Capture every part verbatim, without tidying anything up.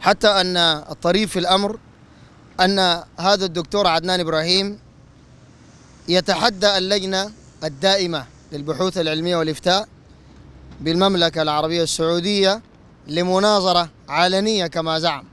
حتى أن الطريف في الأمر أن هذا الدكتور عدنان إبراهيم يتحدى اللجنة الدائمة للبحوث العلمية والإفتاء بالمملكة العربية السعودية لمناظرة علنية كما زعم.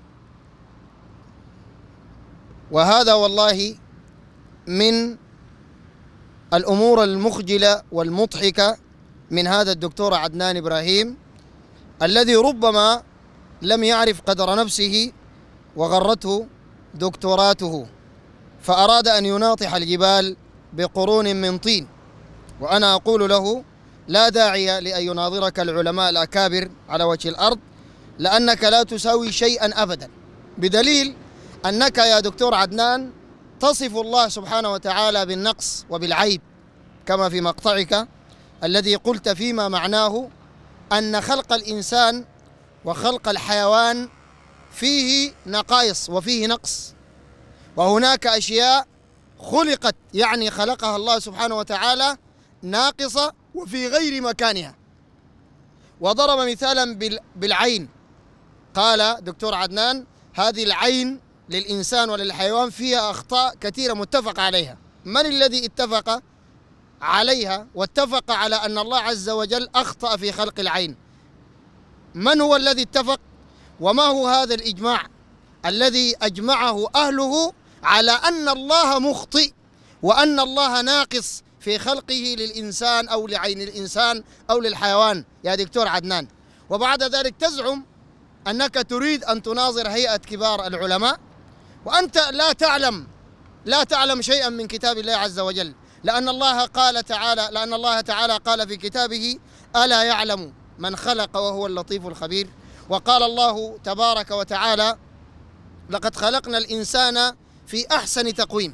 وهذا والله من الأمور المخجلة والمضحكة من هذا الدكتور عدنان إبراهيم الذي ربما لم يعرف قدر نفسه وغرته دكتوراته، فأراد أن يناطح الجبال بقرون من طين. وأنا أقول له: لا داعي لأن يناظرك العلماء الأكابر على وجه الأرض، لأنك لا تساوي شيئا أبدا، بدليل أنك يا دكتور عدنان تصف الله سبحانه وتعالى بالنقص وبالعيب، كما في مقطعك الذي قلت فيما معناه أن خلق الإنسان وخلق الحيوان فيه نقائص وفيه نقص، وهناك أشياء خلقت يعني خلقها الله سبحانه وتعالى ناقصة وفي غير مكانها. وضرب مثالا بالعين، قال دكتور عدنان: هذه العين للإنسان وللحيوان فيها أخطاء كثيرة متفق عليها. من الذي اتفق عليها واتفق على أن الله عز وجل أخطأ في خلق العين؟ من هو الذي اتفق؟ وما هو هذا الإجماع الذي أجمعه أهله على أن الله مخطئ وأن الله ناقص في خلقه للإنسان أو لعين الإنسان أو للحيوان يا دكتور عدنان؟ وبعد ذلك تزعم أنك تريد أن تناظر هيئة كبار العلماء وأنت لا تعلم لا تعلم شيئا من كتاب الله عز وجل، لأن الله قال تعالى لأن الله تعالى قال في كتابه: ألا يعلم من خلق وهو اللطيف الخبير. وقال الله تبارك وتعالى: لقد خلقنا الإنسان في أحسن تقويم.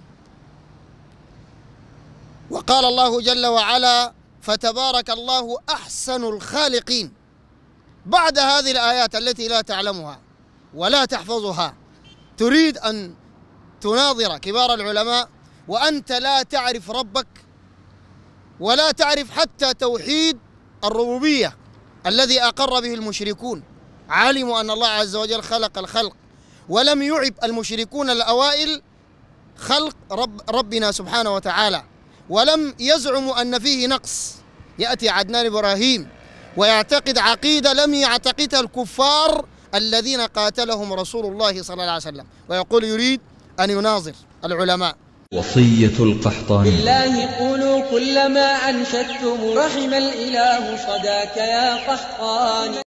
وقال الله جل وعلا: فتبارك الله أحسن الخالقين. بعد هذه الآيات التي لا تعلمها ولا تحفظها تريد أن تناظر كبار العلماء وأنت لا تعرف ربك ولا تعرف حتى توحيد الربوبية الذي أقر به المشركون. علموا أن الله عز وجل خلق الخلق، ولم يعب المشركون الأوائل خلق رب ربنا سبحانه وتعالى، ولم يزعموا أن فيه نقص. يأتي عدنان إبراهيم ويعتقد عقيدة لم يعتقدها الكفار الذين قاتلهم رسول الله صلى الله عليه وسلم، ويقول يريد أن يناظر العلماء. وصية القحطاني: بالله قولوا كل ما أنشدتم رحم الإله صداك يا قحطاني.